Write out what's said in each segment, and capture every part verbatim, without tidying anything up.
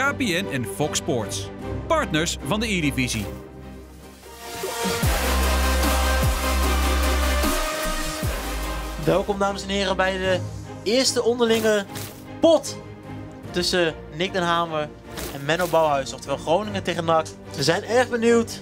K P N en Fox Sports. Partners van de E-divisie. Welkom dames en heren bij de eerste onderlinge pot tussen Nick den Hamer en Menno Bouwhuis, oftewel Groningen tegen N A C. We zijn erg benieuwd.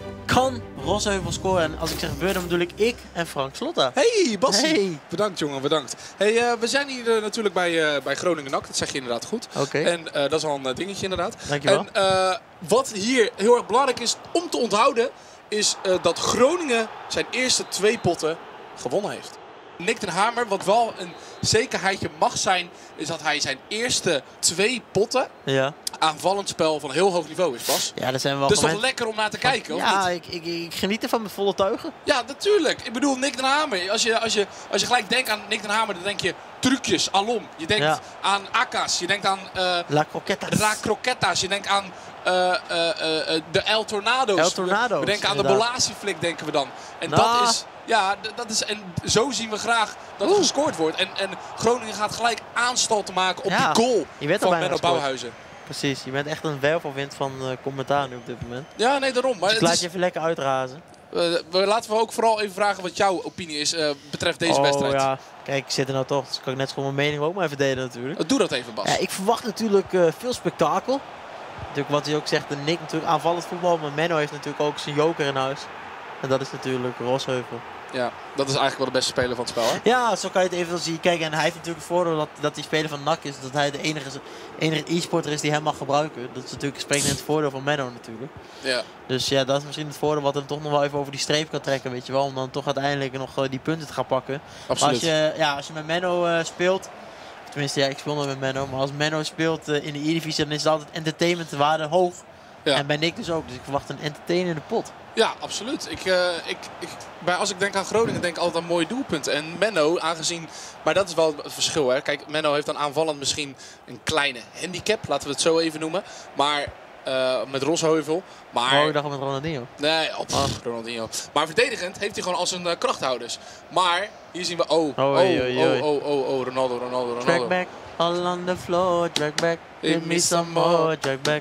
Kan Rosheuvel scoren? En als ik zeg gebeurt, dan bedoel ik ik en Frank Slotta. Hey Bassie, Hey. Bedankt jongen, bedankt. Hey, uh, we zijn hier uh, natuurlijk bij, uh, bij Groningen N A C, dat zeg je inderdaad goed. Oké. Okay. En uh, dat is al een uh, dingetje inderdaad. Dankjewel. En uh, wat hier heel erg belangrijk is om te onthouden, is uh, dat Groningen zijn eerste twee potten gewonnen heeft. Nick den Hamer, wat wel een zekerheidje mag zijn, is dat hij zijn eerste twee potten Ja. aanvallend spel van heel hoog niveau is, Bas. Ja, dat zijn we wel Dus gewend. toch lekker om naar te kijken, of Ja, niet? ik, ik, ik geniet ervan met volle tuigen. Ja, natuurlijk. Ik bedoel, Nick den Hamer. Als je, als je, als je gelijk denkt aan Nick den Hamer, dan denk je trucjes, alom. Je denkt Ja. aan Aka's, je denkt aan uh, La Croquetas. La Croquetas, je denkt aan uh, uh, uh, de El Tornado's. El Tornado's, We, we denken aan de inderdaad. Bolasi-flik, denken we dan. En Nou. dat is... Ja, dat is, en zo zien we graag dat er Oeh. gescoord wordt. En, en Groningen gaat gelijk aanstal te maken op Ja, die goal je werd al van bijna Menno gescoord. Bouwhuizen. Precies, je bent echt een wervelwind van uh, commentaar nu op dit moment. Ja, nee, daarom. Maar Dus ik het laat is, je even lekker uitrazen. uh, we, laten we ook vooral even vragen wat jouw opinie is uh, betreft deze oh, wedstrijd. Ja. Kijk, ik zit er nou toch, dus kan ik net zo mijn mening ook maar even delen natuurlijk. Doe dat even, Bas. Ja, ik verwacht natuurlijk uh, veel spektakel. Natuurlijk wat hij ook zegt, de Nick natuurlijk aanvallend voetbal, maar Menno heeft natuurlijk ook zijn joker in huis. En dat is natuurlijk Rosheuvel. Ja, dat is eigenlijk wel de beste speler van het spel, hè? Ja, zo kan je het even zien. Kijk, en hij heeft natuurlijk het voordeel dat, dat hij speler van N A C is. Dat hij de enige, enige e-sporter is die hem mag gebruiken. Dat is natuurlijk spreekt in het voordeel van Menno natuurlijk. Ja. Dus ja, dat is misschien het voordeel wat hem toch nog wel even over die streep kan trekken, weet je wel. Om dan toch uiteindelijk nog uh, die punten te gaan pakken. Absoluut. Maar als je, ja, als je met Menno uh, speelt, tenminste ja, ik speel nog met Menno. Maar als Menno speelt uh, in de E-divisie, dan is het altijd entertainmentwaarde hoog. Ja. En bij Nick dus ook. Dus ik verwacht een entertainende pot. Ja, absoluut. Ik, uh, ik, ik, bij, als ik denk aan Groningen, denk ik altijd aan mooie doelpunten. En Menno, aangezien... Maar dat is wel het verschil, hè. Kijk, Menno heeft dan aanvallend misschien een kleine handicap. Laten we het zo even noemen. Maar uh, met Rosheuvel. Maar... Oh, ik dacht met Ronaldinho. Nee, oh, pff, Ronaldinho. Maar verdedigend heeft hij gewoon al zijn uh, krachthouders. Maar hier zien we... Oh, oh, oh, oei, oei, oei. oh, oh, oh, oh, Ronaldo, Ronaldo, Ronaldo. Track back, all on the floor, track back, give me some more, track back.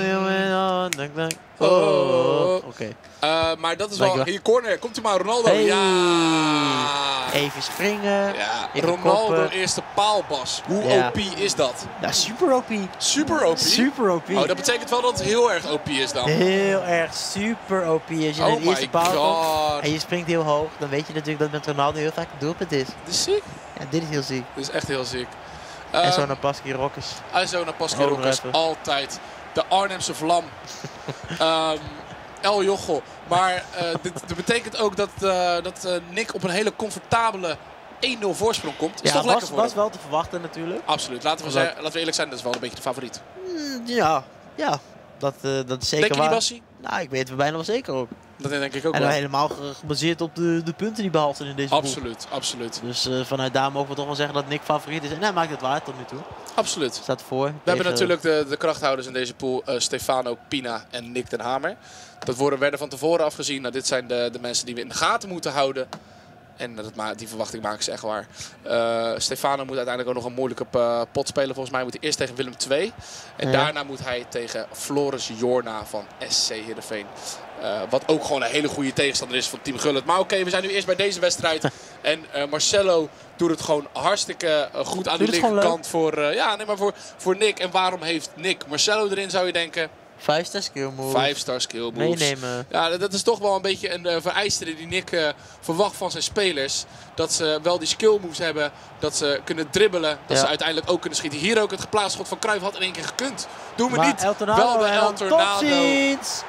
Oh, track back. Oh, Oh. oké. Okay. Uh, maar dat is wel... Dankjewel. Hier, corner. Komt u maar, Ronaldo. Hey. Ja! Even springen. Ja, even Ronaldo koppen. eerste paalbas. Hoe Ja. O P is dat? Ja, super O P. Super O P? Super O P. Oh, dat betekent wel dat het heel erg O P is dan. Heel erg super O P. Als je Oh in de eerste my paal komt god. en je springt heel hoog, dan weet je natuurlijk dat met Ronaldo heel vaak een doelpunt is. Dit is ziek. Ja, dit is heel ziek. Dit is echt heel ziek. en Um, zo naar Pasky Rockers. En zo naar Pascal Oh, Rockers. even. Altijd. De Arnhemse vlam. um, El Jochel. Maar uh, dit, dit betekent ook dat, uh, dat uh, Nick op een hele comfortabele één nul voorsprong komt. Is Ja, toch lekker was, voor was hem? wel te verwachten natuurlijk. Absoluut. Laten we, Dat- zeggen, laten we eerlijk zijn, dat is wel een beetje de favoriet. Mm, ja, ja. Dat, uh, dat is zeker Denk je niet, waar. Bassie? Nou, ik weet het bijna wel zeker ook. Dat denk ik ook En wel. dan helemaal ge- gebaseerd op de, de punten die behaald zijn in deze pool. Absoluut, absoluut. Dus uh, vanuit daar mogen we toch wel zeggen dat Nick favoriet is. En hij maakt het waar tot nu toe. Absoluut. Staat voor. We hebben natuurlijk de, de krachthouders in deze pool, uh, Stefano, Pina en Nick den Hamer. Dat worden, werden van tevoren afgezien. Nou, dit zijn de, de mensen die we in de gaten moeten houden. En dat ma die verwachting maken ze echt waar. Uh, Stefano moet uiteindelijk ook nog een moeilijke uh, pot spelen. Volgens mij moet hij eerst tegen Willem twee. En Ja. daarna moet hij tegen Floris Jorna van S C Heerenveen. Uh, wat ook gewoon een hele goede tegenstander is van Team Gullit. Maar oké, okay, we zijn nu eerst bij deze wedstrijd. En uh, Marcelo doet het gewoon hartstikke uh, goed aan Doet die het linkerkant voor, uh, ja, nee, maar voor, voor Nick. En waarom heeft Nick Marcelo erin, zou je denken? Vijf star skill move. Vijf star skill moves. Meenemen. Ja, dat, dat is toch wel een beetje een uh, vereiste die Nick uh, verwacht van zijn spelers. Dat ze wel die skill moves hebben. Dat ze kunnen dribbelen. Dat Ja. ze uiteindelijk ook kunnen schieten. Hier ook het geplaatst schot van Cruijff had in één keer gekund. Doen we Maar niet. El Tornado wel de en El dan Tornado. tot ziens.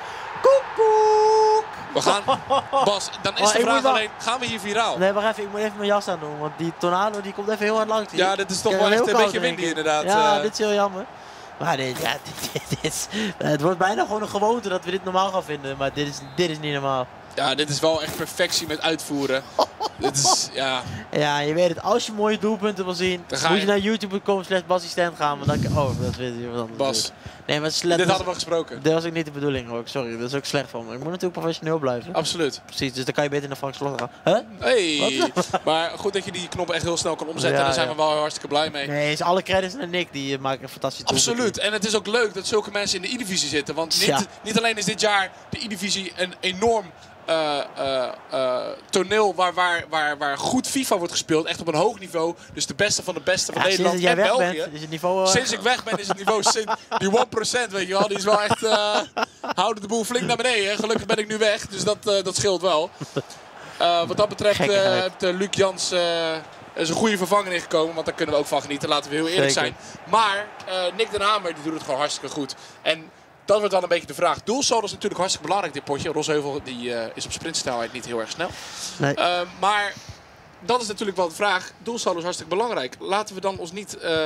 Koekoek. We gaan. Bas, dan is Oh, de ik vraag moet wel- alleen. Gaan we hier viraal? Nee, wacht even. Ik moet even mijn jas aan doen. Want die tornado die komt even heel hard langs hier. Ja, dit is toch Ik wel heb echt heel een koud beetje in één windy keer. inderdaad. Ja, uh, dit is heel jammer. Maar dit, ja, dit, dit is, het wordt bijna gewoon een gewoonte dat we dit normaal gaan vinden. Maar dit is, dit is niet normaal. Ja, dit is wel echt perfectie met uitvoeren. Dit is, ja... Ja, je weet het. Als je mooie doelpunten wil zien, Dan ga moet je- je naar youtube punt com slash basassistent gaan. Maar dan, oh, dat weet je wat anders. Bas, Nee, maar slecht. dit hadden we gesproken. Dat was ook niet de bedoeling ook, sorry. Dat is ook slecht van me. Ik moet natuurlijk professioneel blijven. Absoluut. Precies, dus dan kan je beter naar Frank Slot gaan. Huh? Hey. Maar goed dat je die knoppen echt heel snel kan omzetten. Ja, Daar zijn ja. we wel hartstikke blij mee. Nee, is alle credits naar Nick. Die uh, maakt een fantastisch doelpunt. Absoluut. En het is ook leuk dat zulke mensen in de E-divisie zitten. Want niet, Ja. niet alleen is dit jaar de E-divisie een enorm uh, uh, uh, toneel waar, waar, waar, waar goed FIFA wordt gespeeld. Echt op een hoog niveau. Dus de beste van de beste van Ja, sinds Nederland dat jij en weg België. bent, is het niveau... Uh, Sinds ik weg ben is het niveau sin- die één procent, weet je wel. Die is wel echt... Uh, houden de boel flink naar beneden. Gelukkig ben ik nu weg. Dus dat, uh, dat scheelt wel. Uh, wat dat betreft uh, Gekkigheid. heeft uh, Luc Jans... Uh, is een goede vervanger ingekomen, want daar kunnen we ook van genieten. Laten we heel eerlijk Zeker. zijn. Maar uh, Nick den Hamer die doet het gewoon hartstikke goed. En dat wordt dan een beetje de vraag. Doelsaldo is natuurlijk hartstikke belangrijk dit potje. Rosheuvel die, uh, is op sprintsnelheid niet heel erg snel. nee. Uh, maar dat is natuurlijk wel de vraag. Doelsaldo is hartstikke belangrijk. Laten we dan ons niet uh,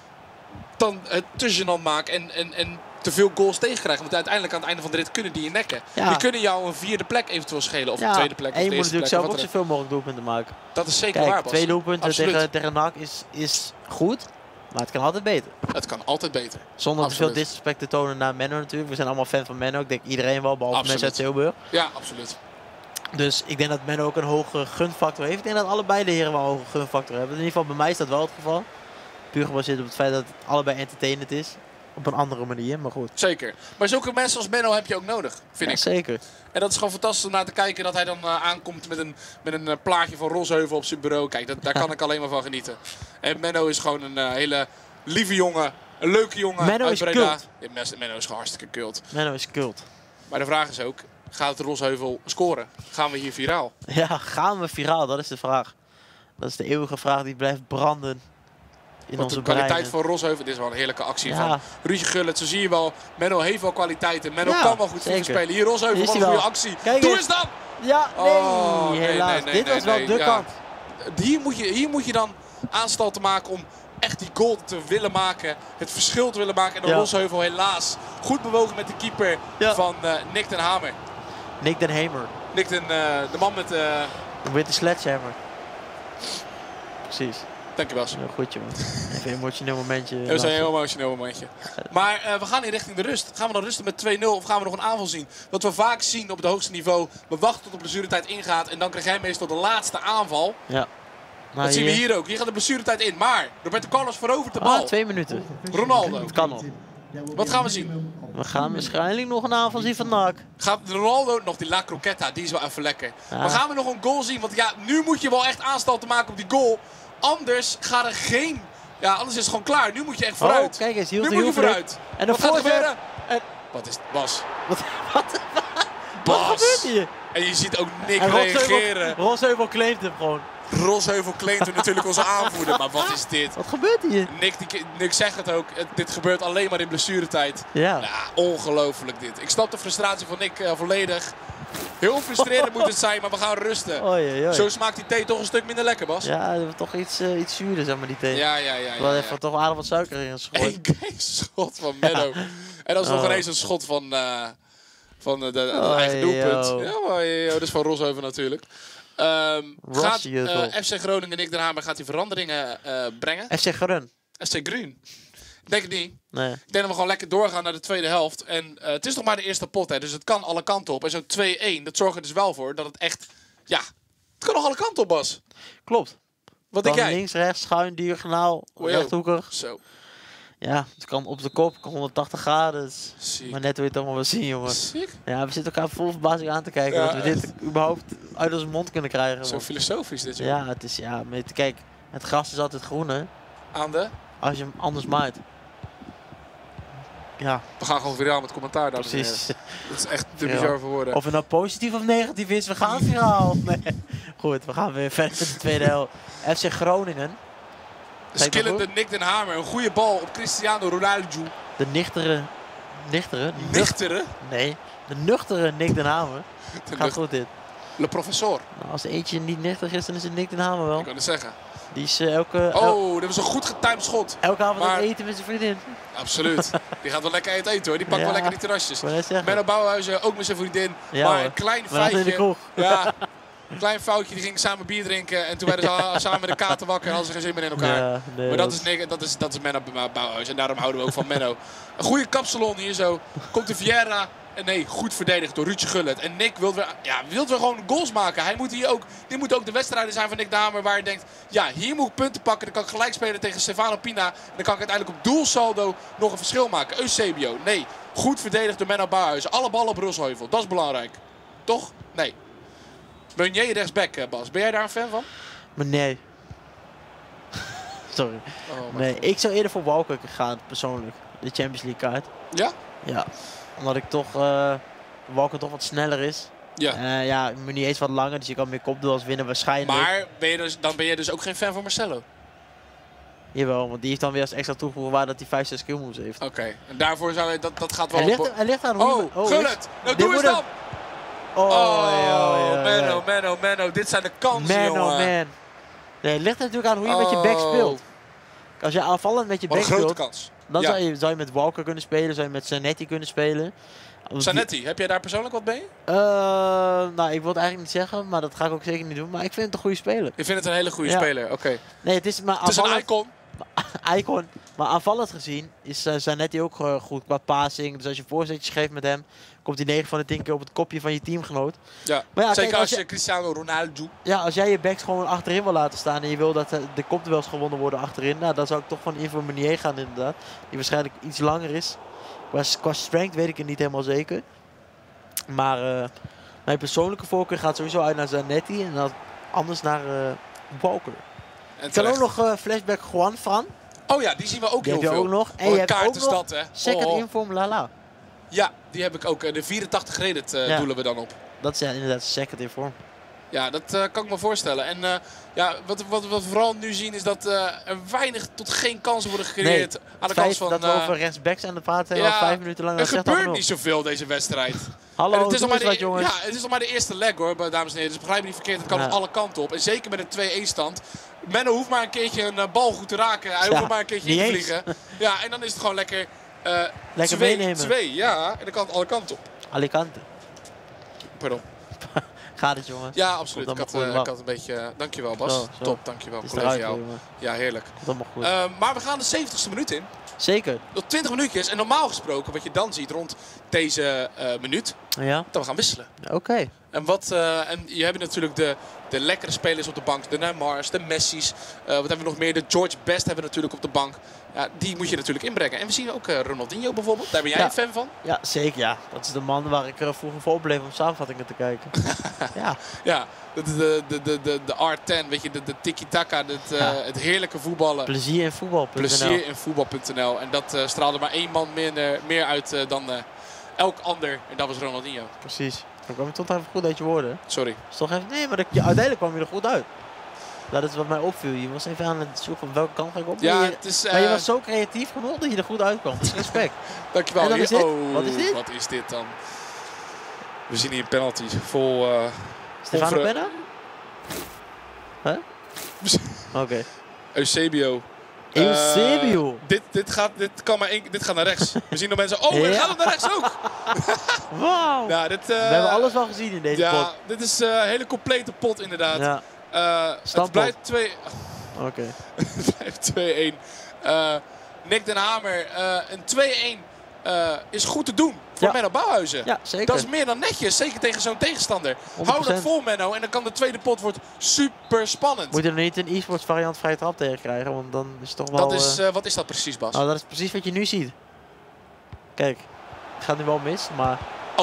dan het te gênant maken en, en, en te veel goals tegenkrijgen. Want uiteindelijk aan het einde van de rit kunnen die je nekken. Ja. Die kunnen jou een vierde plek eventueel schelen. Of Ja, een tweede plek. Of en je de moet eerste natuurlijk plek. zelf of ook wat zoveel mogelijk doelpunten maken. dan- Dat is zeker Kijk, waar, Bas. twee doelpunten Absoluut. tegen, tegen N A C is, is goed. Maar het kan altijd beter. Het kan altijd beter. Zonder te veel Absoluut. disrespect te tonen naar Menno natuurlijk. We zijn allemaal fan van Menno. Ik denk iedereen wel, behalve Absoluut. mensen uit Tilburg. Ja, absoluut. Dus ik denk dat Menno ook een hoge gunfactor heeft. Ik denk dat allebei de heren wel een hoge gunfactor hebben. In ieder geval bij mij is dat wel het geval. Puur gebaseerd op het feit dat het allebei entertainend is. Op een andere manier, maar goed. Zeker. Maar zulke mensen als Menno heb je ook nodig, vind Ja, ik. zeker. En dat is gewoon fantastisch om naar te kijken dat hij dan uh, aankomt met een, met een uh, plaatje van Rosheuvel op zijn bureau. Kijk, dat, daar kan ik alleen maar van genieten. En Menno is gewoon een uh, hele lieve jongen. Een leuke jongen Menno uit is Breda. cult. Ja, Mes- Menno is gewoon hartstikke cult. Menno is cult. Maar de vraag is ook, gaat het Rosheuvel scoren? Gaan we hier viraal? Ja, gaan we viraal? Dat is de vraag. Dat is de eeuwige vraag die blijft branden. In Want onze de kwaliteit breinen. van Rosheuvel, dit is wel een heerlijke actie Ja. van Ruudje Gullit. Zo zie je wel, Menno heeft wel kwaliteiten. Menno Ja, kan wel goed voetbal zeker. spelen. Hier Rosheuvel, Is wat een hij goede wel. actie. Kijk Doe eens. eens dan! Ja, nee, Oh, nee, helaas. nee, nee, Dit nee, was wel nee, de ja. kant. Hier moet, je, hier moet je dan aanstalten maken om echt die goal te willen maken. Het verschil te willen maken. En dan Ja. Rosheuvel helaas goed bewogen met de keeper Ja. van uh, Nick den Hamer. Nick den Hamer. Nick den, uh, de man met... Uh, With the sledgehammer. Precies. dankjewel. Ja, goed jongen. Even een emotioneel momentje. Dat is een heel emotioneel momentje. Maar uh, we gaan in richting de rust. Gaan we dan rusten met twee nul of gaan we nog een aanval zien? Wat we vaak zien op het hoogste niveau. We wachten tot de blessuretijd ingaat. En dan krijg jij meestal de laatste aanval. Ja. Nou, Dat zien we hier ook. Hier gaat de blessuretijd in. Maar Roberto Carlos verovert de bal. Ah, twee minuten. Ronaldo. Het kan nog. Wat gaan we zien? We gaan waarschijnlijk nog een aanval zien van N A C. Gaat Ronaldo nog die La Croqueta, die is wel even lekker. Ja. Maar gaan we nog een goal zien? Want ja, nu moet je wel echt aanstalten maken op die goal. Anders gaat er geen... Ja, anders is het gewoon klaar. Nu moet je echt vooruit. Oh, kijk eens. Hield nu de moet je hielflip. vooruit. En de Wat gaat er voorzet. gebeuren? En- Wat is het? Bas. Wat, wat, Bas. wat gebeurt hier? En je ziet ook Nick En reageren. Rosheuvel, Rosheuvel claimt hem gewoon. Rosheuvel claimt hem natuurlijk onze aanvoerder. Maar wat is dit? Wat gebeurt hier? Nick, die, Nick zegt het ook. Het- dit gebeurt alleen maar in blessuretijd. Ja. Ja, ongelooflijk dit. Ik snap de frustratie van Nick uh, volledig. Heel frustrerend moet het zijn, maar we gaan rusten. Oei, oei, oei. Zo smaakt die thee toch een stuk minder lekker, Bas. Ja, dat was toch iets, uh, iets zuurder, zeg maar, die thee. ja, ja. ja, Wel ja, even ja. toch aardig wat suiker in gegooid. Eén één schot van Menno. En dat is nog Oh. ineens een schot van, uh, van de, de, de Oh, eigen doelpunt. yo. Ja, maar, yo, dat is van Rosheuvel natuurlijk. Um, gaat Rosheuvel. uh, F C Groningen, Nick den Hamer, gaat die veranderingen uh, brengen? F C Grun. F C Grun? Ik denk het niet. Nee. Ik denk dat we gewoon lekker doorgaan naar de tweede helft. En uh, het is nog maar de eerste pot, hè, dus het kan alle kanten op. En zo'n twee één, dat zorgt er dus wel voor dat het echt... Ja, het kan nog alle kanten op, Bas. Klopt. Wat Kan denk jij? links, rechts, schuin, diagonaal, Oh, yo. rechthoekig. Zo, Ja, het kan op de kop, kan honderdtachtig graden. Dus ziek. maar net hoe je het allemaal wel zien, jongen. Ziek. Ja, we zitten elkaar vol verbazing aan te kijken Ja, dat we dit echt. überhaupt uit onze mond kunnen krijgen. Zo want- filosofisch dit, joh. Ja, het is, ja, met, kijk, het gras is altijd groen, hè. Aan de... Als je hem anders maait. Ja, We gaan gewoon viraal met commentaar, dames en heren. precies. Dat is echt te Ja. bizar voor woorden. Of het nou positief of negatief is, we gaan viraal. Nee. Goed, we gaan weer verder met de tweede helft. F C Groningen, Skillende Nick den Hamer. Een goede bal op Cristiano Ronaldo. de nichtere, nichtere, nuch- Nichtere. nee, de nuchtere Nick den Hamer. De Gaat nucht- goed dit. Le professor. Nou, als eentje niet nuchter is, dan is het Nick den Hamer wel. Ik kan het zeggen. Die is uh, elke, el- Oh, dat was een goed getimed schot. elke avond aan maar- het eten met zijn vriendin. Absoluut. Die gaat wel lekker uit eten hoor. Die pakt Ja. wel lekker die terrasjes. Ik wou net zeggen. Menno Bouwhuizen ook met zijn vriendin. Ja, maar hoor. een klein We laten in de feitje. kroeg. Ja, Klein foutje, die gingen samen bier drinken. En toen werden ze al, samen met de katen wakker en hadden ze geen zin meer in elkaar. Ja, nee, maar dat, dat is, Nick, dat, is, dat is Menno Bouwhuis. En daarom houden we ook van Menno. Een goede kapsalon hier zo. Komt de Vieira. En nee, goed verdedigd door Ruudje Gullit. En Nick wil weer, ja, wil weer gewoon goals maken. Hij moet hier ook, dit moeten ook de wedstrijden zijn van Nick de Hamer. Waar je denkt, ja, hier moet ik punten pakken. Dan kan ik gelijk spelen tegen Stefano Pina. En dan kan ik uiteindelijk op doelsaldo nog een verschil maken. Eusebio, nee. Goed verdedigd door Menno Bouwhuis. Alle ballen op Rosheuvel. Dat is belangrijk. Toch? Nee. Meunier rechtsback, Bas. Ben jij daar een fan van? Maar nee. Sorry. Oh, Nee, ik zou eerder voor Walker gaan, persoonlijk. De Champions League kaart. Ja? Ja. Omdat ik toch... Uh, Walker toch wat sneller is. Ja. Uh, ja, Meunier is wat langer, dus je kan meer kopduels winnen waarschijnlijk. Maar ben je dus, dan ben je dus ook geen fan van Marcelo? Jawel, want die heeft dan weer als extra toegevoegd waar dat hij vijf, zes kill moves heeft. Oké. Okay. En daarvoor zou je, dat, dat gaat wel... Hij ligt, op... hij ligt aan hoe Oh, je... Oh, Gullit! Nou, doe eens moet dan! hem- Oh, Oh, ja, ja, ja. Menno, Menno, Menno. Dit zijn de kansen, Man, jongen. oh man. Nee, het ligt natuurlijk aan hoe je met je back Oh. speelt. Als je aanvallend met je Wat back een grote speelt, kans. dan Ja. zou, je, zou je met Walker kunnen spelen, zou je met Zanetti kunnen spelen. Want die- Zanetti, heb jij daar persoonlijk wat mee? Eh, nou, ik wil het eigenlijk niet zeggen, maar dat ga ik ook zeker niet doen. Maar ik vind het een goede speler. Ik vind het een hele goede Ja. speler, oké. Okay. Nee, het is maar Het is een aanvallend, icon. icon. Maar aanvallend gezien is uh, Zanetti ook uh, goed qua passing. Dus als je voorzetjes geeft met hem, komt hij negen van de tien keer op het kopje van je teamgenoot. Ja. Maar ja, Zeker kijk, als als je Cristiano Ronaldo... Ja, als jij je backs gewoon achterin wil laten staan en je wil dat uh, de kopduels gewonnen worden achterin, nou, dan zou ik toch gewoon in voor Meunier gaan inderdaad. Die waarschijnlijk iets langer is. Qua, qua strength weet ik het niet helemaal zeker. Maar uh, mijn persoonlijke voorkeur gaat sowieso uit naar Zanetti en dan anders naar uh, Walker. En Ik kan ook terecht. nog uh, flashback Juan Fran. Oh ja, die zien we ook Die heel heb je veel. ook nog. En Wat je een hebt kaart ook is nog dat, hè? second Oh. inform Lala. Ja, die heb ik ook. De vierentachtig credit uh, Ja. doelen we dan op. Dat is ja, inderdaad second inform. Ja, dat uh, kan ik me voorstellen. En uh, ja, wat, wat, wat we vooral nu zien is dat uh, er weinig tot geen kansen worden gecreëerd. aan de Het kant feit van... dat we uh, over rechtsbacks aan de praten zijn, ja, al vijf minuten lang. er dat zegt al gebeurt genoeg. niet zoveel deze wedstrijd. Hallo, En het is doe nog maar eens de, wat jongens. ja, het is nog maar de eerste leg hoor, dames en heren. Dus begrijp me niet verkeerd, het kan Ja. op alle kanten op. En zeker met een twee-een stand. Menno hoeft maar een keertje een uh, bal goed te raken. Hij hoeft Ja, er maar een keertje niet in te eens. vliegen. Ja, en dan is het gewoon lekker... Uh, Lekker twee, meenemen. Twee, ja. En dan kan het alle kanten op. Alicante. Pardon. Gaat het jongens? Ja, absoluut. Ik Komt had, allemaal uh, goed. ik had een beetje... Uh, dankjewel Bas. Zo, zo. Top, dankjewel. Het is eruit, Collegiaal. jongen. Ja, heerlijk. Komt allemaal goed. Uh, maar we gaan de zeventigste minuut in. Zeker. Nog twintig minuutjes. En normaal gesproken, wat je dan ziet rond deze uh, minuut, Ja, dat we gaan wisselen. oké. Okay. En, wat, uh, en je hebt natuurlijk de, de lekkere spelers op de bank. De Neymars, de Messi's. Uh, wat hebben we nog meer? De George Best hebben we natuurlijk op de bank. Ja, die moet je natuurlijk inbrengen. En we zien ook uh, Ronaldinho bijvoorbeeld. Daar ben jij Ja. een fan van? Ja, zeker ja. Dat is de man waar ik er vroeger voor opbleef om samenvattingen te kijken. Ja, Ja, de, de, de, de, de, de R tien, weet je, de, de tiki-taka, het, uh, Ja. het heerlijke voetballen. plezier in voetbal. Plezier in voetbal punt n l. En dat uh, straalde maar één man meer, meer uit uh, dan uh, elk ander. En dat was Ronaldinho. Precies. Dan kwam je tot even goed uit je woorden. Sorry. Is toch even, nee, maar dat, ja, uiteindelijk kwam je er goed uit. Dat is wat mij opviel. Je was even aan het zoeken van welke kant ga ik op. Ja, maar, je, het is... Uh, maar je was zo creatief genoeg dat je er goed uitkwam. Dus respect. Dankjewel. En dan is dit? Oh, Wat is dit? Wat is dit dan? We zien hier een penalty. Vol... Uh, Stefano Onvre- Penna? Huh? Oké. Okay. Eusebio. Eusebio. Uh, dit, dit, gaat, dit, kan maar één, dit gaat naar rechts. We zien nog mensen... Oh, Ja. en gaat het naar rechts ook? Wauw. Nou, dit, uh, We hebben alles wel gezien in deze ja, pot. dit is uh, een hele complete pot inderdaad. Ja, Uh, het Stampot. blijft twee... oké. Het blijft twee-één. Uh, Nick den Hamer. Uh, een twee-één uh, is goed te doen voor Ja. Menno Bouwhuizen. Ja, zeker. Dat is meer dan netjes. Zeker tegen zo'n tegenstander. honderd Hou dat procent. vol, Menno. En dan kan de tweede pot wordt super spannend. Moet je er niet een e-sports variant vrije trap tegen krijgen, want dan is het toch wel... Dat is, eh, uh, wat is dat precies, Bas? nou, dat is precies wat je nu ziet. Kijk, het gaat nu wel mis, maar...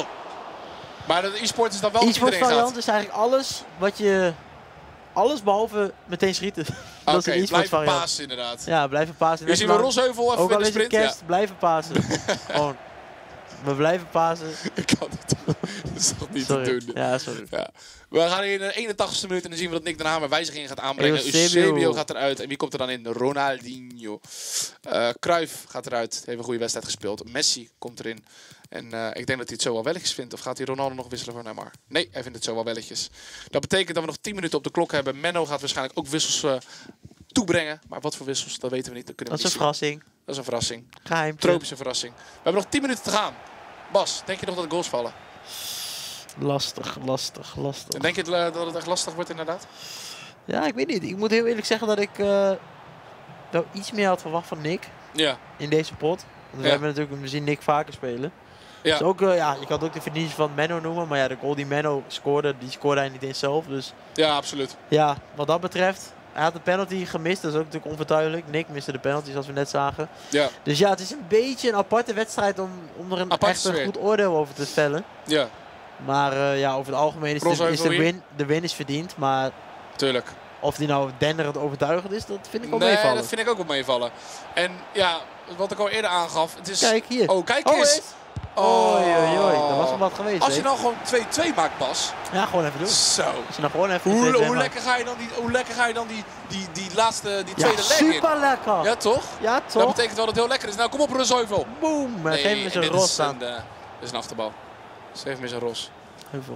Maar de e-sport is dan wel wat E-sports iedereen variant gaat. is eigenlijk alles wat je... Alles behalve meteen schieten. Dat Oké, is een e-sports blijven variant. pasen inderdaad. Ja, blijven pasen. Hier zien we Lang- Rosheuvel even Ook met al de is het sprint. kerst, blijven pasen. Gewoon. We blijven pasen. Ja, ik kan het. Dat is toch niet Sorry. te doen. Ja, sorry. Ja. We gaan hier in de eenentachtigste minuut en dan zien we dat Nick den Hamer wijzigingen gaat aanbrengen. Eusebio. Eusebio gaat eruit. En wie komt er dan in? Ronaldinho. Uh, Cruyff gaat eruit. Heeft een goede wedstrijd gespeeld. Messi komt erin. En uh, ik denk dat hij het zo wel welletjes vindt. Of gaat hij Ronaldo nog wisselen voor Neymar? Nee, hij vindt het zo wel welletjes. Dat betekent dat we nog tien minuten op de klok hebben. Menno gaat waarschijnlijk ook wissels uh, toebrengen. Maar wat voor wissels, dat weten we niet. Dat, kunnen Dat we is een niet zien. verrassing. Dat is een verrassing. Geheim. Tropische verrassing. We hebben nog tien minuten te gaan. Bas, denk je nog dat de goals vallen? Lastig, lastig, lastig. En denk je dat het echt lastig wordt inderdaad? Ja, ik weet niet. Ik moet heel eerlijk zeggen dat ik uh, wel iets meer had verwacht van Nick. Ja. In deze pot. Want we ja. hebben natuurlijk, we zien Nick vaker spelen. Ja. Dus ook, uh, ja, je kan ook de verdiensten van Menno noemen. Maar ja, de goal die Menno scoorde, die scoorde hij niet eens zelf. Dus ja, absoluut. Ja, wat dat betreft, hij had de penalty gemist. Dat is ook natuurlijk onvertuidelijk. Nick miste de penalty, zoals we net zagen. Ja. Dus ja, het is een beetje een aparte wedstrijd om, om er een Apart echt een goed oordeel over te vellen. Ja. Maar uh, ja, over het algemeen is, de, is de, win, de win is verdiend. Maar tuurlijk. Of die nou denderend overtuigend is, dat vind ik wel nee, meevallen. dat vind ik ook wel meevallen. En ja, wat ik al eerder aangaf. Het is... Kijk hier. Oh, kijk oh, eens. Oh, oei, oei, oei. Dat was wel wat geweest. Als je nou gewoon twee twee maakt, Bas. Ja, gewoon even doen. Zo. Als je nou gewoon even hoe, hoe, hoe lekker ga je dan die, hoe lekker ga je dan die, die, die laatste, die ja, tweede leg in? super lekker. Ja, toch? Ja, toch? Dat betekent wel dat het heel lekker is. Nou, kom op, Rosheuvel. Boom. Maar nee, geef me zijn ros aan. Dit is een achterbal. Dus geef me zijn ros. Heuvel.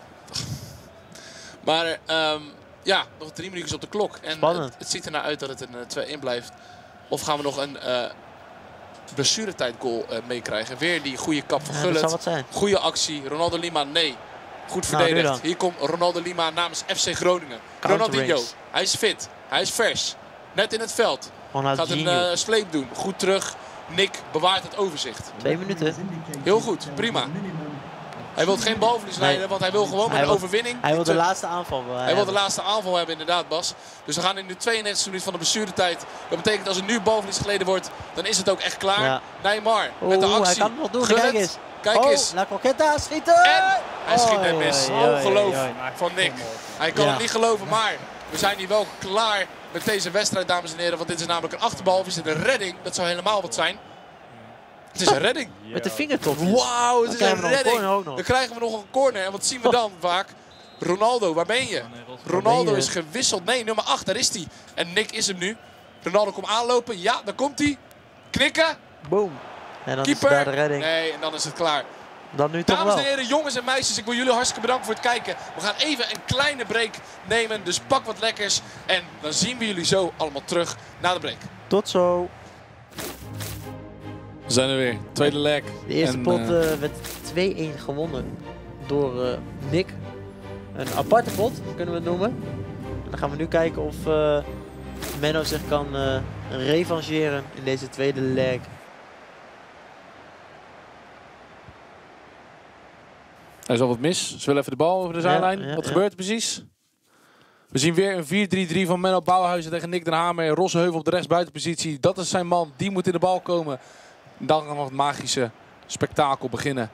Maar um, ja, nog drie minuutjes op de klok. En Spannend. Het, het ziet er naar uit dat het een twee-een blijft. Of gaan we nog een uh, blessuretijd goal uh, meekrijgen. Weer die goede kap van ja, Gullit. Dat zal wat zijn. Goede actie. Ronaldo Lima, nee. Goed verdedigd. Nou, hier komt Ronaldo Lima namens F C Groningen. Ronaldinho, hij is fit. Hij is vers. Net in het veld. Gaat een uh, sleep doen. Goed terug. Nick bewaart het overzicht. Twee minuten. Heel goed, prima. Hij wil geen balverlies leiden, nee. want hij wil gewoon met een overwinning. Hij wil de laatste aanval Hij, hij wil de laatste aanval hebben, inderdaad, Bas. Dus we gaan in de tweeënnegentigste minuut van de blessuretijd. Dat betekent als er nu balverlies geleden wordt, dan is het ook echt klaar. Ja. Neymar met de actie. Hij kan het nog doen, Gullit. kijk eens. Kijk oh, eens. La Coqueta, schieten! En hij schiet net mis. Oh, Ongeloof van Nick. Hij kan ja. het niet geloven, maar we zijn hier wel klaar met deze wedstrijd, dames en heren. Want dit is namelijk een achterbal, of is dit een redding? Dat zou helemaal wat zijn. Het is een redding. Met de vingertop. Wauw, het is een redding. Een dan krijgen we nog een corner. En wat zien we dan vaak? Ronaldo, waar ben je? Ronaldo is gewisseld. Nee, nummer acht, daar is hij. En Nick is hem nu. Ronaldo komt aanlopen. Ja, daar komt hij. Knikken. Boom. En dan Keeper. is daar de redding. Nee, en dan is het klaar. Dan nu toch Dames wel. en heren, jongens en meisjes, ik wil jullie hartstikke bedanken voor het kijken. We gaan even een kleine break nemen. Dus pak wat lekkers. En dan zien we jullie zo allemaal terug na de break. Tot zo. We zijn er weer. Tweede leg. De eerste en, pot uh... uh, werd twee-een gewonnen door uh, Nick. Een aparte pot, kunnen we het noemen. En dan gaan we nu kijken of uh, Menno zich kan uh, revancheren in deze tweede leg. Er is al wat mis. Ze willen even de bal over de zijlijn. Ja, ja, wat ja. gebeurt er precies? We zien weer een vier drie drie van Menno Bouwhuizen tegen Nick den Hamer. Rosheuvel op de rechtsbuitenpositie. Dat is zijn man. Die moet in de bal komen. Dan kan nog het magische spektakel beginnen.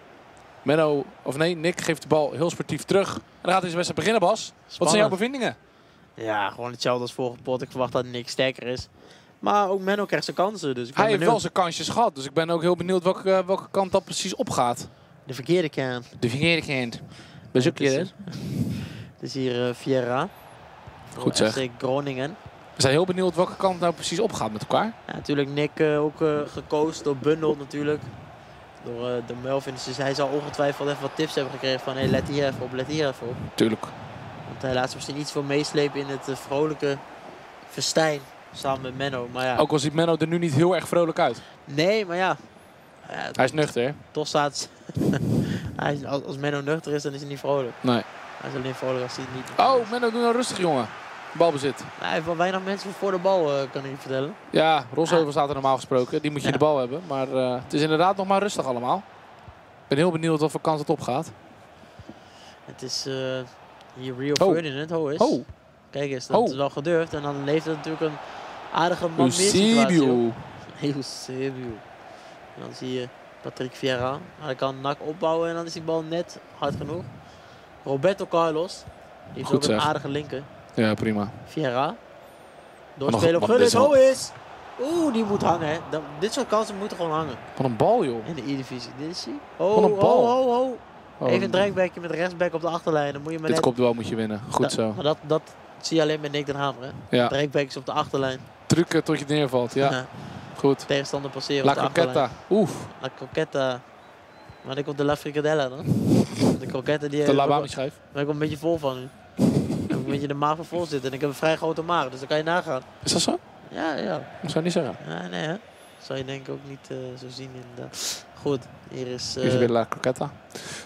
Menno, of nee, Nick geeft de bal heel sportief terug. En dan gaat deze wedstrijd beginnen, Bas. Spannend. Wat zijn jouw bevindingen? Ja, gewoon hetzelfde als vorige pot. Ik verwacht dat Nick sterker is. Maar ook Menno krijgt zijn kansen. Dus ik ben Hij heeft benieuwd. wel zijn kansjes gehad. Dus ik ben ook heel benieuwd welke, uh, welke kant dat precies opgaat. De verkeerde kant. De verkeerde kant. Bezoek je het? Het is hier uh, Vieira. Goed zeg. F C Groningen. We zijn heel benieuwd welke kant nou precies opgaat met elkaar. Ja, natuurlijk Nick uh, ook uh, gecoacht door Bundel natuurlijk. Door uh, de Melvin. Dus hij zal ongetwijfeld even wat tips hebben gekregen van hey, let hier even op, let hier even op. Tuurlijk. Want hij laat zich misschien iets voor meeslepen in het uh, vrolijke festijn samen met Menno. Maar ja. Ook al ziet Menno er nu niet heel erg vrolijk uit. Nee, maar ja. ja Hij is nuchter. toch staat hij is, als, als Menno nuchter is, dan is hij niet vrolijk. Nee. Hij is alleen vrolijk als hij het niet... Oh, Menno, doe nou rustig, jongen. Balbezit. Hij heeft wel weinig mensen voor de bal, uh, kan ik je vertellen. Ja, Rosheuvel staat er normaal gesproken. Die moet je Ja. de bal hebben. Maar uh, het is inderdaad nog maar rustig allemaal. Ik ben heel benieuwd wat voor kant het opgaat. Het is uh, hier Rio Oh. Ferdinand, ho is. Oh, Kijk eens, dat Oh. is wel gedurfd. En dan leeft het natuurlijk een aardige man meer situatie. Eusebio. Eusebio. En dan zie je Patrick Vieira. Hij kan N A C opbouwen en dan is die bal net hard genoeg. Roberto Carlos. Die heeft Goed ook een zeg. aardige linker. Ja, prima. Vieira. Doorspelen op wat Gullit. is wel- Ho is. Oeh, die moet hangen. Hè. Dan, dit soort kansen moeten gewoon hangen. Wat een bal, joh. In de E-divisie. Dit is hij. Oh, Wat een oh, bal. oh, oh. Oh, Even een dreikbekje met rechtsback op de achterlijn. Dan moet je maar dit net... kopduel moet je winnen. Goed Da- zo. Maar dat, dat zie je alleen met Nick den Hamer. Hè? Ja, Dreikbekjes op de achterlijn. trucken tot je neervalt. Ja, Ja. goed. Tegenstander passeren La op de achterlijn. Croqueta. Oef. La Croqueta. Maar dan komt de La Fricadella dan. De Croqueta die... De daar Labami schijf. ben ik wel een beetje vol van nu. Ik heb een beetje de maag van vol zitten. En ik heb een vrij grote maag, dus dan kan je nagaan. Is dat zo? Ja, ja. Ik zou niet zeggen. Ja, nee hè. Zou je denk ik ook niet uh, zo zien inderdaad. Goed, hier is... Uh, Hier is weer La Croqueta.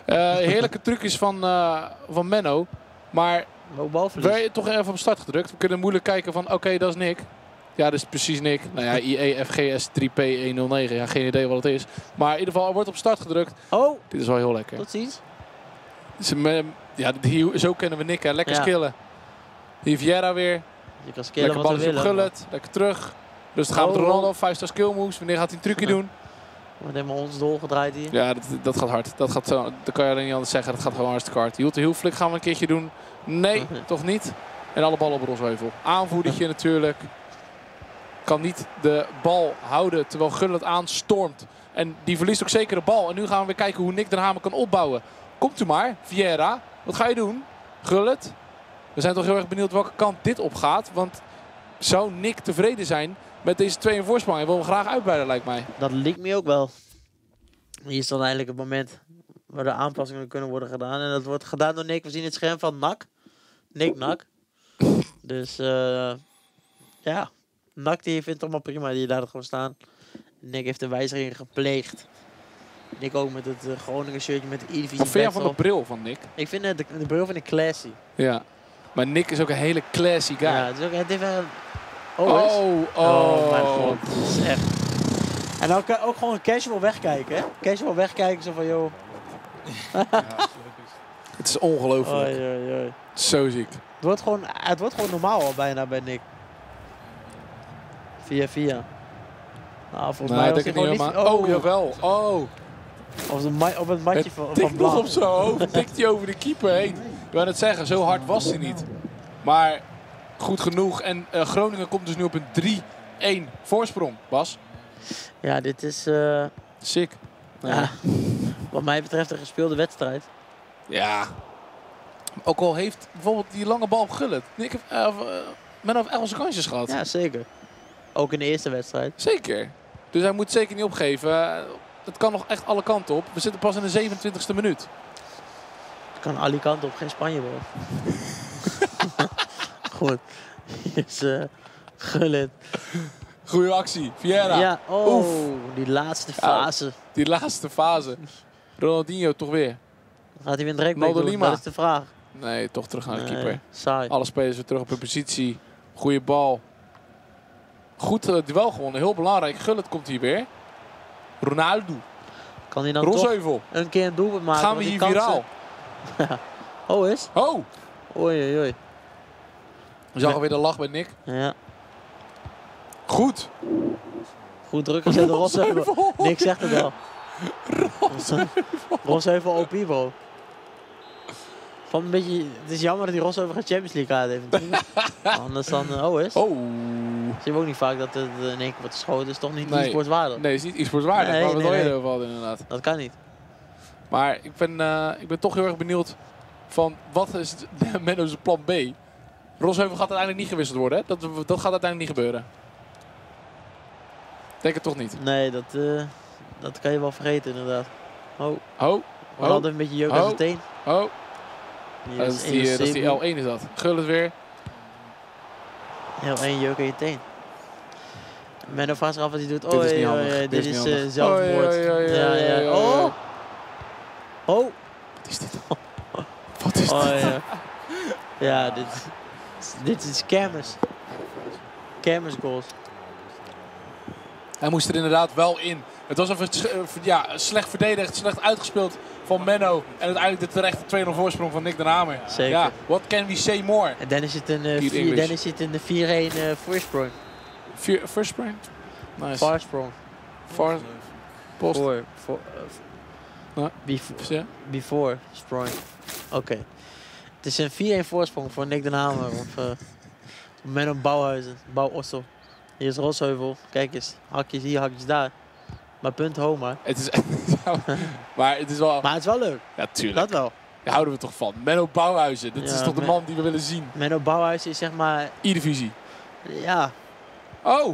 Uh, heerlijke trucjes van, uh, van Menno. Maar werd je toch even op start gedrukt? We kunnen moeilijk kijken van oké, okay, dat is Nick. Ja, dat is precies Nick. Nou ja, I E F G S drie P honderdnegen. Ja, geen idee wat het is. Maar in ieder geval, er wordt op start gedrukt. Oh! Dit is wel heel lekker. Tot ziens. Ja, hier, zo kennen we Nick, hè. Lekker ja. skillen. Hier Vieira weer. Je kan skillen lekker balletje op Gullit. Lekker terug. Dus dan gaan we met Ronaldo. Vijf star skill moves. Wanneer gaat hij een trucje ja. doen? We hebben ons doorgedraaid hier. Ja, dat, dat gaat hard. Dat, gaat zo, dat kan je alleen niet anders zeggen. Dat gaat gewoon hartstikke hard. Hield de heel flik gaan we een keertje doen. Nee, uh-huh. toch niet. En alle ballen op Rosheuvel. Aanvoerdertje uh-huh. natuurlijk. Kan niet de bal houden terwijl Gullit aanstormt. En die verliest ook zeker de bal. En nu gaan we weer kijken hoe Nick Den Hamer kan opbouwen. Komt u maar, Vieira. Wat ga je doen? Gullit. We zijn toch heel erg benieuwd welke kant dit op gaat. Want zou Nick tevreden zijn met deze twee in voorsprong? Hij wil hem graag uitbreiden, lijkt mij. Dat lijkt me ook wel. Hier is dan eigenlijk het moment waar de aanpassingen kunnen worden gedaan. En dat wordt gedaan door Nick. We zien het scherm van N A C. Nick N A C. Dus uh, ja, N A C die vindt het allemaal prima. Die laat het gewoon staan. Nick heeft de wijzigingen gepleegd. Nick ook met het uh, Groningen shirtje met de E-Divisie. Wat vind je van de bril van Nick? Ik vind uh, de, de bril vind ik classy. Ja, maar Nick is ook een hele classy guy. Ja, het is ook het heeft een... Oh, oh, oh, oh mijn god. Dat is echt... En ook, ook gewoon casual wegkijken, hè? Casual wegkijken, zo van, joh. Ja, het is ongelooflijk. Oei, oei, oei. Zo ziek. Het wordt, gewoon, het wordt gewoon normaal al bijna bij Nick. Via via. Nou, volgens nee, mij was hij gewoon niet... Oh, oh, jawel. Oh. Op, de op het matje het van, van nog op zijn hoofd. Tikt hij over de keeper heen. Ik wou net zeggen, zo hard was hij niet. Maar goed genoeg. En uh, Groningen komt dus nu op een drie één voorsprong, Bas. Ja, dit is... Uh... Sick. Nee. Ja, wat mij betreft een gespeelde wedstrijd. Ja. Ook al heeft bijvoorbeeld die lange bal op Gullit. Nick heeft, uh, uh, men heeft echt wel zijn kansjes gehad. Ja, zeker. Ook in de eerste wedstrijd. Zeker. Dus hij moet zeker niet opgeven. Uh, het kan nog echt alle kanten op. We zitten pas in de zevenentwintigste minuut. Het kan alle kanten op, geen Spanje bro. Goed. Hier is uh, Gullit. Goeie actie. Vieira. Ja, oh, Oef. die laatste fase. Ja, die laatste fase. Ronaldinho toch weer. Gaat hij weer een drekbek doen? Dat is de vraag. Nee, toch terug naar de nee, keeper. Saai. Alle spelers weer terug op hun positie. Goeie bal. Goed uh, duel gewonnen. Heel belangrijk. Gullit komt hier weer. Ronaldo. Kan hij dan Rosheuvel. toch een keer een doelpunt maken? Gaan we hier viraal. oh is? Oh. Oei, oei, oei. We zagen weer de lach bij Nick. Ja. Goed. Goed druk gezet door Rosheuvel. Nick zegt het wel. Rosheuvel O P bro. Van een beetje, het is jammer dat die Rosheuvel geen Champions League kaart heeft. Anders dan, uh, oh is. Oh. Zie je ook niet vaak dat het in één keer wordt geschoten. is toch niet nee. e-sports waardig? Nee, het is niet e-sports waardig. Nee, maar we nee, nee. nee. Over inderdaad. Dat kan niet. Maar ik ben, uh, ik ben toch heel erg benieuwd van wat is Menno's plan B? Rosheuvel gaat uiteindelijk niet gewisseld worden. Hè? Dat, dat gaat uiteindelijk niet gebeuren. Denk het toch niet? Nee, dat, uh, dat kan je wel vergeten inderdaad. Oh. Oh. We oh. hadden een beetje jeuk aan zijn teen. Oh. Dat is, die, dat is die L één is dat. Gullit weer. L één jeuk aan je teen. Menno vraagt zich af wat hij doet. Dit oh, is niet oh, handig. oh, dit, dit is, is is uh, zelfmoord. Oh, ja, ja, ja, ja. ja. Oh. Oh. Wat is dit? Wat is oh, dit? Ja, ja dit, dit is kermis. Kermis goals. Hij moest er inderdaad wel in. Het was een ja, slecht verdedigd, slecht uitgespeeld van Menno. En uiteindelijk de terechte twee nul voorsprong van Nick Den Hamer. Zeker. Ja, what can we say more? En dan is het een, uh, vier, dan is het een vier één uh, voorsprong. First sprong? Nice. Faarsprong. Far post. Voor. voor uh, no. Before. Yeah. Before sprong. Oké. Okay. Het is een vier één voorsprong voor Nick Den Hamer. Of uh, Menno Bouwhuizen. Bouw Ossel. Hier is Rosheuvel. Kijk eens. Hakjes hier, hakjes daar. Maar punt Homa. Het is, maar het is wel... Maar het is wel leuk. Ja, tuurlijk. Dat wel. Daar houden we toch van. Menno Bouwhuizen. Dit ja, is toch de man die we willen zien. Menno Bouwhuizen is zeg maar... E-divisie. Ja. Oh!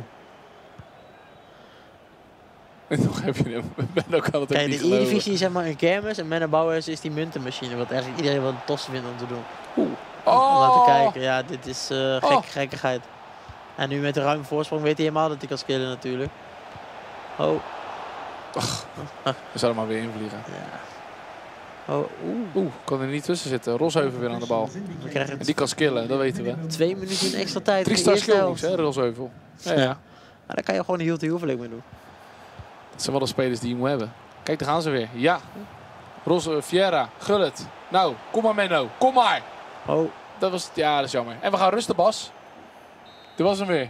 En nog heb je hem. Menno kan het ook Kijk, niet de E-divisie is zeg maar een kermis. En Menno Bouwhuizen is die muntenmachine. Wat eigenlijk iedereen wel tof vindt om te doen. Oeh. Oh. Om laten kijken. Ja, dit is uh, gek, oh. gekkigheid. En nu met de ruime voorsprong weet hij helemaal dat hij kan skillen natuurlijk. Oh. Ach, we zouden maar weer invliegen. Ja. Oh, oeh. Oeh, kan er niet tussen zitten. Rosheuvel weer aan de bal. We krijgen En die kan skillen, dat weten we. twee minuten in extra tijd. Drie in de star eerste skillings, helft. hè, Rosheuvel. Ja, Ja. ja. Maar daar kan je gewoon een heel te heel veel mee doen. Dat zijn wel de spelers die je moet hebben. Kijk, daar gaan ze weer. Ja. Ros, uh, Vieira, Gullit. Nou, kom maar Menno. Kom maar. Oh, Dat was, ja, dat is jammer. En we gaan rusten, Bas. Dit was hem weer.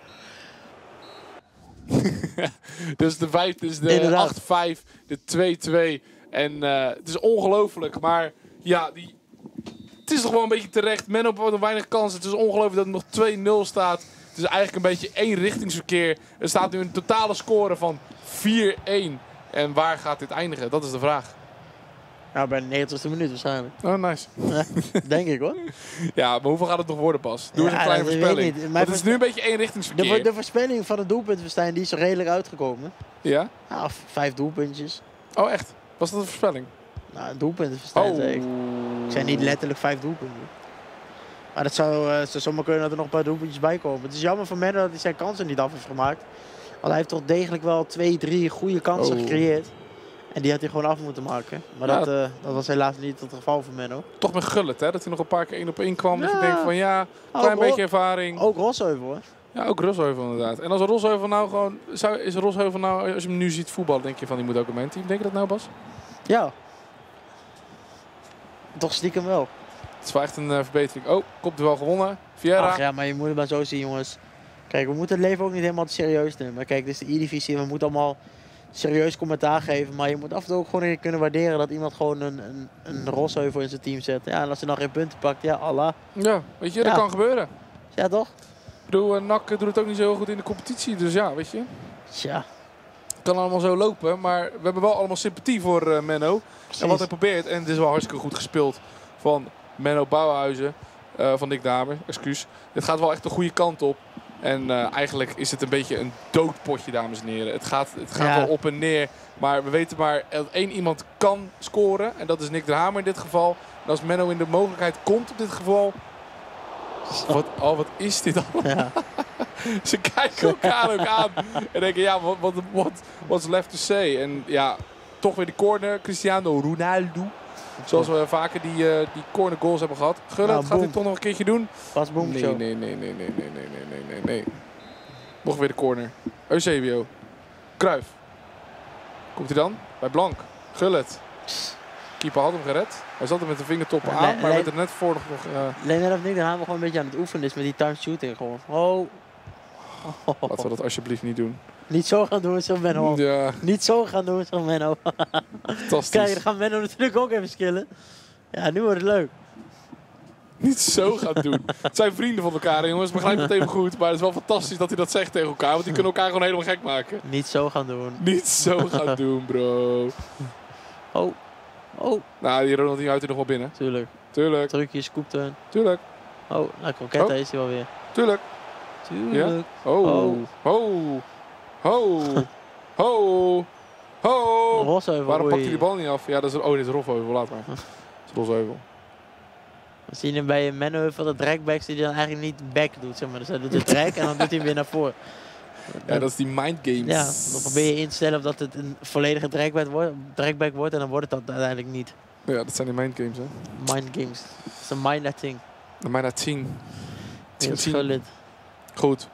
Dus de vijf, dus de Inderdaad. acht vijf, de twee twee. En uh, het is ongelooflijk. Maar ja, die, het is toch wel een beetje terecht. Menno heeft nog weinig kansen. Het is ongelooflijk dat het nog twee nul staat. Het is eigenlijk een beetje één richtingsverkeer. Er staat nu een totale score van vier één. En waar gaat dit eindigen? Dat is de vraag. nou bij de negentigste minuut waarschijnlijk. Oh, nice. Denk ik hoor. Ja, maar hoeveel gaat het nog worden, Pas? Doe eens Ja, een kleine dat weet ik voorspelling. niet. Want Mijn het is nu een beetje één richtingsverkeer. De, vo- de voorspelling van het doelpuntenverstijn die is er redelijk uitgekomen. Ja? Ja, v- vijf doelpuntjes. Oh, echt? Was dat een voorspelling? Nou, een doelpuntenverstijn Oh. zei ik. Ik zei niet letterlijk vijf doelpunten. Maar dat zou, uh, zou zomaar kunnen dat er nog een paar doelpuntjes bij komen. Het is jammer voor Menno dat hij zijn kansen niet af heeft gemaakt. Want hij heeft toch degelijk wel twee, drie goede kansen Oh. gecreëerd. En die had hij gewoon af moeten maken. Maar Ja. dat, uh, dat was helaas niet het geval voor Menno. Toch met Gullit, hè? Dat hij nog een paar keer één op één kwam. Dat je Ja. denkt van ja, klein Ook beetje Ro- ervaring. Ook Rosheuvel hoor. Ja, ook Rosheuvel inderdaad. En als Rosheuvel nou gewoon... Zou, is Rosheuvel nou, als je hem nu ziet voetballen, denk je van die moet ook in mijn team. Denk je dat nou, Bas? Ja. Toch stiekem wel. Het is wel echt een uh, verbetering. Oh, komt er wel gewonnen. Vieira. Ach ja, maar je moet het maar zo zien jongens. Kijk, we moeten het leven ook niet helemaal te serieus nemen. Maar kijk, dit is de E-divisie. We moeten allemaal serieus commentaar geven. Maar je moet af en toe ook gewoon kunnen waarderen dat iemand gewoon een, een, een Rosheuvel in zijn team zet. Ja, en als hij dan geen punten pakt, ja, Allah. Ja, weet je, dat Ja. kan gebeuren. Ja, toch? Ik bedoel, uh, N A C doet het ook niet zo heel goed in de competitie. Dus ja, weet je. Tja, Het kan allemaal zo lopen. Maar we hebben wel allemaal sympathie voor uh, Menno. precies. En wat hij probeert, en het is wel hartstikke goed gespeeld van Menno Bouwhuizen, uh, van Nick Damer, excuus. Dit gaat wel echt de goede kant op. En uh, eigenlijk is het een beetje een doodpotje, dames en heren. Het gaat, het gaat Ja. wel op en neer. Maar we weten maar dat één iemand kan scoren. En dat is Nick de Hamer in dit geval. En als Menno in de mogelijkheid komt op dit geval... Wat, oh, wat is dit allemaal? Ja. Ze kijken elkaar ook aan. En denken, ja, wat, wat, wat, what's left to say? En ja, toch weer die corner. Cristiano Ronaldo. Zoals we vaker die, uh, die corner goals hebben gehad. Gullit, Nou, gaat hij boom. toch nog een keertje doen? Pas boom Nee, show. nee, nee, nee, nee, nee, nee, nee, nee, nee, nee. Nog weer de corner. Eusebio. Cruijff. Komt hij dan? Bij Blank. Gullit. Keeper had hem gered. Hij zat er met de vingertoppen Ja, aan, le- maar le- werd er net voor nog... nog uh, Alleen net of Nick de Hamer gewoon een beetje aan het oefenen is met die time shooting gewoon. Oh. laten we dat alsjeblieft niet doen. Niet zo gaan doen, zo Menno. Ja, Niet zo gaan doen, zo Menno. fantastisch. Kijk, dan gaan Menno natuurlijk ook even skillen. Ja, nu wordt het leuk. Niet zo gaan doen. Het zijn vrienden van elkaar, jongens. Begrijp het even goed. Maar het is wel fantastisch dat hij dat zegt tegen elkaar. Want die kunnen elkaar gewoon helemaal gek maken. Niet zo gaan doen. Niet zo gaan doen, bro. Oh. Oh, Nou, die Ronaldinho houdt er nog wel binnen. tuurlijk. Tuurlijk, Trucjes, scoopturn. tuurlijk, Oh, nou, Croquetta Oh. is hij wel weer. tuurlijk. Tuurlijk. Oh, Oh. ho, ho, ho, ho. Rosheuvel, Waarom oei. pakt hij die bal niet af? Ja, dat is, oh, dit is Rosheuvel, laat maar. Dat is Rosheuvel. We zien hem bij Menno van de dragbacks die hij dan eigenlijk niet back doet. Zeg maar. Dus hij doet de drag en dan doet hij hem weer naar voren. Ja, dat is die mind games. Ja, dan probeer je in te stellen of dat het een volledige dragback wordt, dragback wordt en dan wordt het dat uiteindelijk niet. Ja, dat zijn die mind games, hè. Mind games. Het is een mind thing. Dan maar naar tien. Heel tien. schuldig. Goed.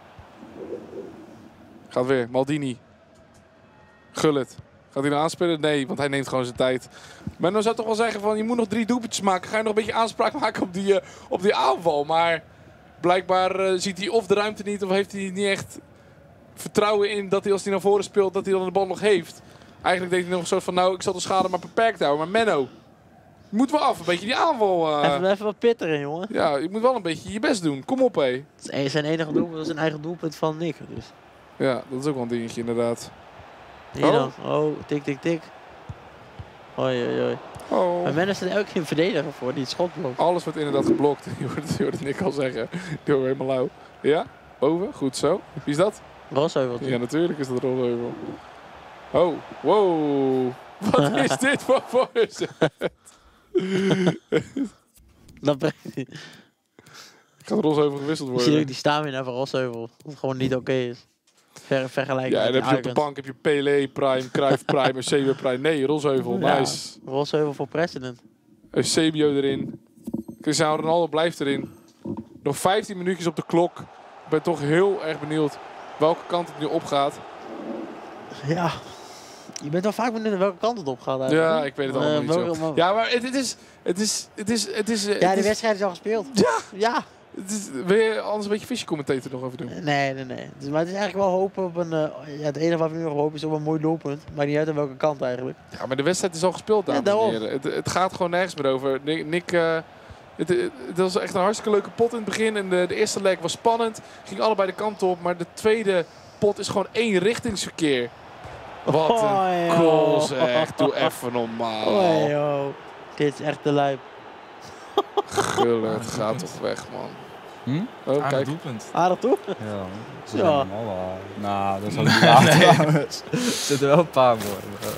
Gaat weer. Maldini. Gullit. Gaat hij nou aanspelen? Nee, want hij neemt gewoon zijn tijd. Maar dan zou toch wel zeggen van je moet nog drie doelpuntjes maken. Ga je nog een beetje aanspraak maken op die, uh, op die aanval. Maar blijkbaar uh, ziet hij of de ruimte niet of heeft hij niet echt vertrouwen in dat hij als hij naar voren speelt dat hij dan de bal nog heeft. Eigenlijk deed hij nog zo van nou ik zal de schade maar beperkt houden. Maar Menno, je moet wel af een beetje die aanval. Uh, Even, even wat pitteren, jongen. ja, je moet wel een beetje je best doen. Kom op hé. Het is zijn enige doelpunt, dat is een eigen doelpunt van Nick. Dus. Ja, dat is ook wel een dingetje inderdaad. Hier Oh. dan. Oh, tik, tik, tik. Oei, oei, oei. Oh. Maar men is er ook geen verdediger voor die het schot blokt. Alles wordt inderdaad geblokt. Je hoort, je hoort het Nick al zeggen. Die hoort helemaal lauw. Ja, boven. Goed zo. Wie is dat? Rosheuvel. Ja, natuurlijk is dat Rosheuvel. Oh, wow. Wat is dit voor voorzet? Dat brengt hij. Gaat Rosheuvel gewisseld Je ziet ook worden? die stamina van Rosheuvel. Dat het gewoon niet oké is. ver, vergelijken Ja, en met dan heb je op de Icons. bank heb je Pelé Prime, Cruijff Prime, Eusebio Prime. Nee, Rosheuvel, Ja, nice. Rosheuvel voor president. Eusebio erin. Cristiano Ronaldo blijft erin. Nog vijftien minuutjes op de klok. Ik ben toch heel erg benieuwd welke kant het nu opgaat. Ja. Je bent wel vaak benieuwd welke kant het op gaat eigenlijk. Ja, ik weet het allemaal Uh, niet zo. welke- Ja, maar het, het is... Het is... Het is, het is, het Ja, de is- wedstrijd is al gespeeld. Ja! Ja. Het is, wil je anders een beetje visiecommentator nog even doen? Nee, nee, nee. Dus, maar het is eigenlijk wel hopen op een... Uh, ja, het enige wat we nu nog hopen is op een mooi doelpunt. Maakt niet uit aan welke kant eigenlijk. Ja, maar de wedstrijd is al gespeeld, dames Ja, en daarom. heren. Het, het gaat gewoon nergens meer over. Nick... Nick uh, het, het, het was echt een hartstikke leuke pot in het begin. En de, de eerste leg was spannend. Ging allebei de kant op. Maar de tweede pot is gewoon één richtingsverkeer. Wat een Oh, joh. goal zeg. Doe even normaal. Oh, joh. Dit is echt de lijp. Gullen, het gaat toch weg, man. Hm? Oh, Aan kijk. het doelpunt. Aardig toe? Ja, dat is Ja. helemaal waar. Nou, dat is ook niet waar trouwens. Er zitten wel een paar voor.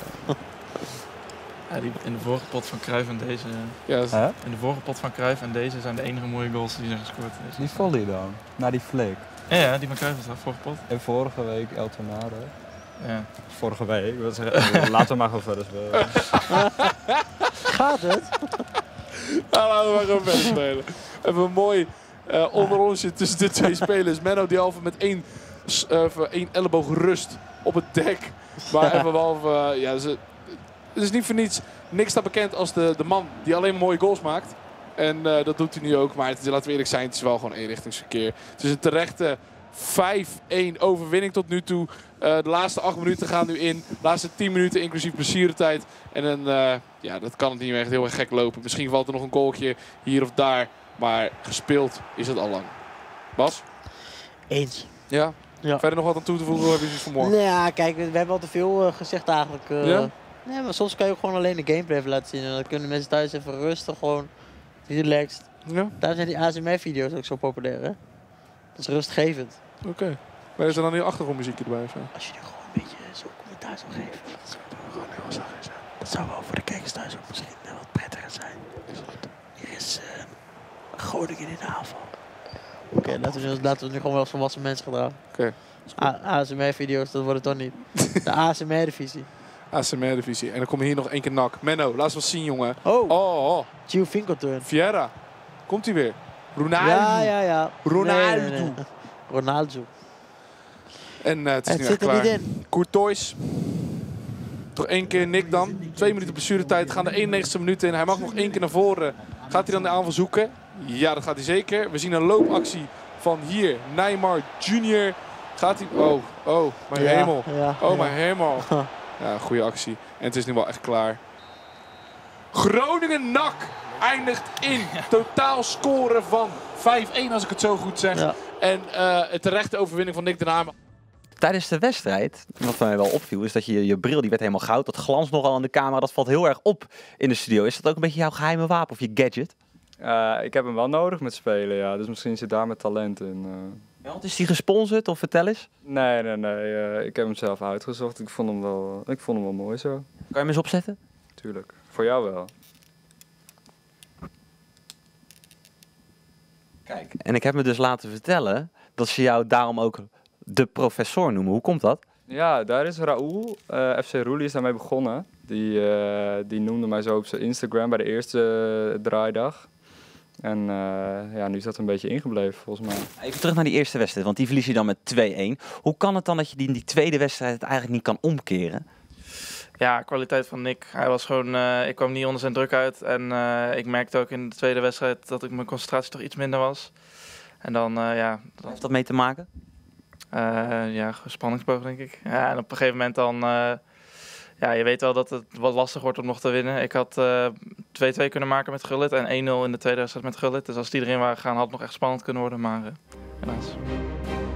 Ja, die, in de vorige pot van Cruijff en deze... Ja, dat is- Hè? In de vorige pot van Cruijff en deze zijn de enige mooie goals die zijn gescoord. Dus- Die volley dan. Na die flik. Ja, ja, die van Cruijff was dat, vorige pot. En vorige week El Tornado. Ja. Vorige week. Ik wil zeggen, laten we maar gewoon verder spelen. Gaat het? Nou, laten we maar gewoon verder spelen. Even een mooi uh, onderonsje tussen de twee spelers. Menno die halve met één, uh, één elleboog rust op het dek. Maar even wel, uh, ja, ze, het is niet voor niets. Nick staat bekend als de, de man die alleen maar mooie goals maakt. En uh, dat doet hij nu ook. Maar het is, laten we eerlijk zijn, het is wel gewoon eenrichtingsverkeer. Het is een terechte vijf één overwinning tot nu toe. Uh, de laatste acht minuten gaan nu in. De laatste tien minuten inclusief blessuretijd. En dan, uh, ja, dat kan het niet meer echt heel erg gek lopen. Misschien valt er nog een goaltje hier of daar. Maar gespeeld is het al lang. Bas? Eens. Ja? Ja. Verder nog wat aan toe te voegen? Of heb je iets voor morgen? Nou ja, kijk, we, we hebben al te veel uh, gezegd eigenlijk. Uh, Ja? Nee, maar soms kan je ook gewoon alleen de gameplay even laten zien. En dan kunnen mensen thuis even rustig, gewoon relaxed. Ja? Daarom zijn die A S M R-video's ook zo populair, hè? Dat is rustgevend. Oké. Okay. Maar is er dan nu achtergrondmuziekje erbij of zo? Als je nu gewoon een beetje zo'n commentaar zou geven. Dat zou gewoon heel zacht zijn. Dat zou wel voor de kijkers thuis ook misschien uh, wat prettiger zijn. Hier is uh, Groningen in de aanval. Oké, okay, laten, we nu- laten we nu gewoon wel als volwassen mensen gedragen. Oké. Okay. A S M R-video's, dat wordt het toch niet. De A S M R-divisie. A S M R-divisie. En dan komt hier nog één keer nak. Menno, laat eens wat zien, jongen. Oh, Oh, oh. Gio Finkelturn. Vieira. Komt hij weer? Ronaldo. Ja, ja, ja. Ronaldo. Nee, nee, nee. Ronaldo. En uh, het is Het nu zit echt er klaar. niet in. Courtois. Toch één keer Nick dan. Twee minuten blessuretijd. Gaan de eenennegentigste minuut in. Hij mag nog één keer naar voren. Gaat hij dan de aanval zoeken? Ja, dat gaat hij zeker. We zien een loopactie van hier. Neymar junior. Gaat hij... Oh, oh, mijn Ja, hemel. ja, Oh, ja. mijn hemel. Ja, goede actie. En het is nu wel echt klaar. Groningen-N A C eindigt in totaal scoren van vijf één, als ik het zo goed zeg. Ja. En uh, het terechte overwinning van Nick den Hamer. Tijdens de wedstrijd, wat mij wel opviel, is dat je je bril, die werd helemaal goud. Dat glans nogal aan de camera, dat valt heel erg op in de studio. Is dat ook een beetje jouw geheime wapen of je gadget? Uh, ik heb hem wel nodig met spelen, ja. Dus misschien zit daar mijn talent in. Uh. Ja, want is die gesponsord of vertel eens? Nee, nee, nee. Uh, ik heb hem zelf uitgezocht. Ik vond hem wel, ik vond hem wel mooi zo. Kan je hem eens opzetten? Tuurlijk. Voor jou wel. Kijk. En ik heb me dus laten vertellen dat ze jou daarom ook de professor noemen. Hoe komt dat? Ja, daar is Raoul. Uh, F C Roelie is daarmee begonnen. Die, uh, die noemde mij zo op zijn Instagram bij de eerste uh, draaidag. En uh, ja, nu is dat een beetje ingebleven volgens mij. Even terug naar die eerste wedstrijd, want die verlies je dan met twee één. Hoe kan het dan dat je die in die tweede wedstrijd het eigenlijk niet kan omkeren? Ja, kwaliteit van Nick. Hij was gewoon, uh, ik kwam niet onder zijn druk uit. En uh, ik merkte ook in de tweede wedstrijd dat ik mijn concentratie toch iets minder was. En dan, uh, ja... Wat heeft dat mee te maken? Uh, ja, spanningsboog denk ik. Ja, en op een gegeven moment dan... Uh, ja, je weet wel dat het wat lastig wordt om nog te winnen. Ik had twee twee uh, kunnen maken met Gullit en één nul in de tweede wedstrijd met Gullit. Dus als die erin waren gegaan had het nog echt spannend kunnen worden, maar uh, helaas.